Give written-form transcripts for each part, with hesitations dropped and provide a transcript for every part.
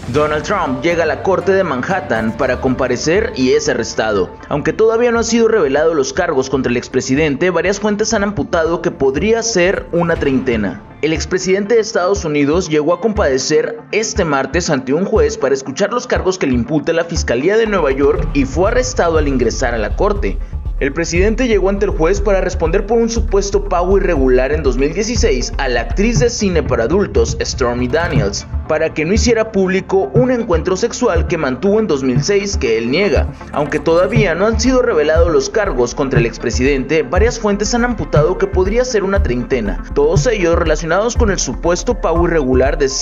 Donald Trump llega a la corte de Manhattan para comparecer y es arrestado. Aunque todavía no han sido revelados los cargos contra el expresidente, varias fuentes han amputado que podría ser una treintena. El expresidente de Estados Unidos llegó a comparecer este martes ante un juez para escuchar los cargos que le imputa la Fiscalía de Nueva York y fue arrestado al ingresar a la corte. El presidente llegó ante el juez para responder por un supuesto pago irregular en 2016 a la actriz de cine para adultos Stormy Daniels, para que no hiciera público un encuentro sexual que mantuvo en 2006 que él niega. Aunque todavía no han sido revelados los cargos contra el expresidente, varias fuentes han amputado que podría ser una treintena, todos ellos relacionados con el supuesto pago irregular de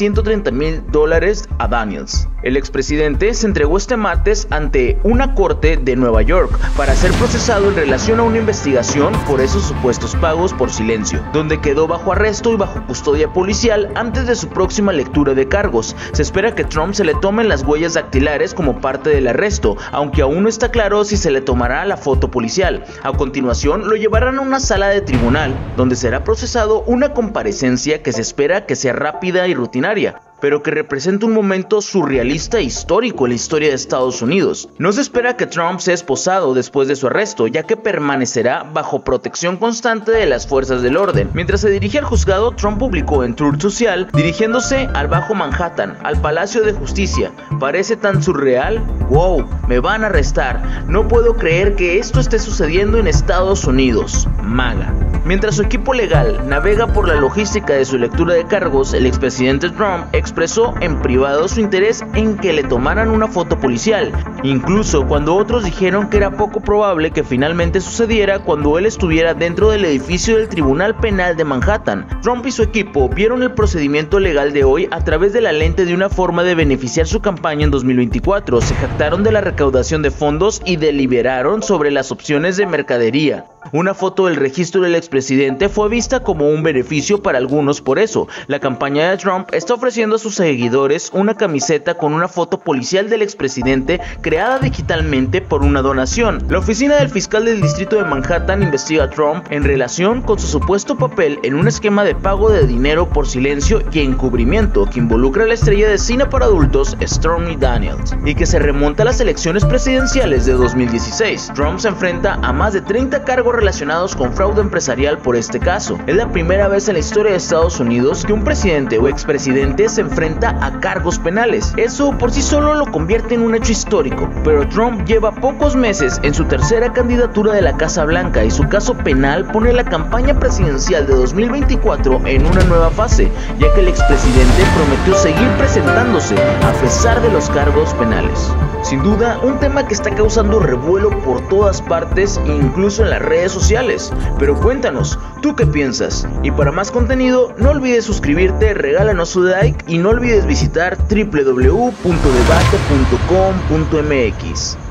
$130,000 a Daniels. El expresidente se entregó este martes ante una corte de Nueva York para ser procesado en relación a una investigación por esos supuestos pagos por silencio, donde quedó bajo arresto y bajo custodia policial antes de su próxima lectura de cargos. Se espera que Trump se le tomen las huellas dactilares como parte del arresto, aunque aún no está claro si se le tomará la foto policial. A continuación lo llevarán a una sala de tribunal, donde será procesado una comparecencia que se espera que sea rápida y rutinaria, pero que representa un momento surrealista e histórico en la historia de Estados Unidos. No se espera que Trump sea esposado después de su arresto, ya que permanecerá bajo protección constante de las fuerzas del orden. Mientras se dirigía al juzgado, Trump publicó en Truth Social, dirigiéndose al Bajo Manhattan, al Palacio de Justicia: ¿parece tan surreal? ¡Wow! Me van a arrestar. No puedo creer que esto esté sucediendo en Estados Unidos. MAGA. Mientras su equipo legal navega por la logística de su lectura de cargos, el expresidente Trump expresó en privado su interés en que le tomaran una foto policial, incluso cuando otros dijeron que era poco probable que finalmente sucediera cuando él estuviera dentro del edificio del Tribunal Penal de Manhattan. Trump y su equipo vieron el procedimiento legal de hoy a través de la lente de una forma de beneficiar su campaña en 2024, se jactaron de la recaudación de fondos y deliberaron sobre las opciones de mercadería. Una foto del registro del expresidente fue vista como un beneficio para algunos. Por eso, la campaña de Trump está ofreciendo a sus seguidores una camiseta con una foto policial del expresidente creada digitalmente por una donación. La oficina del fiscal del distrito de Manhattan investiga a Trump en relación con su supuesto papel en un esquema de pago de dinero por silencio y encubrimiento que involucra a la estrella de cine para adultos Stormy Daniels y que se remonta a las elecciones presidenciales de 2016. Trump se enfrenta a más de 30 cargos relacionados con fraude empresarial por este caso. Es la primera vez en la historia de Estados Unidos que un presidente o expresidente se enfrenta a cargos penales. Eso por sí solo lo convierte en un hecho histórico, pero Trump lleva pocos meses en su tercera candidatura de la Casa Blanca y su caso penal pone la campaña presidencial de 2024 en una nueva fase, ya que el expresidente prometió seguir presentándose a pesar de los cargos penales. Sin duda, un tema que está causando revuelo por todas partes, incluso en las redes sociales. Pero cuéntanos, ¿tú qué piensas? Y para más contenido, no olvides suscribirte, regálanos su like y no olvides visitar www.debate.com.mx.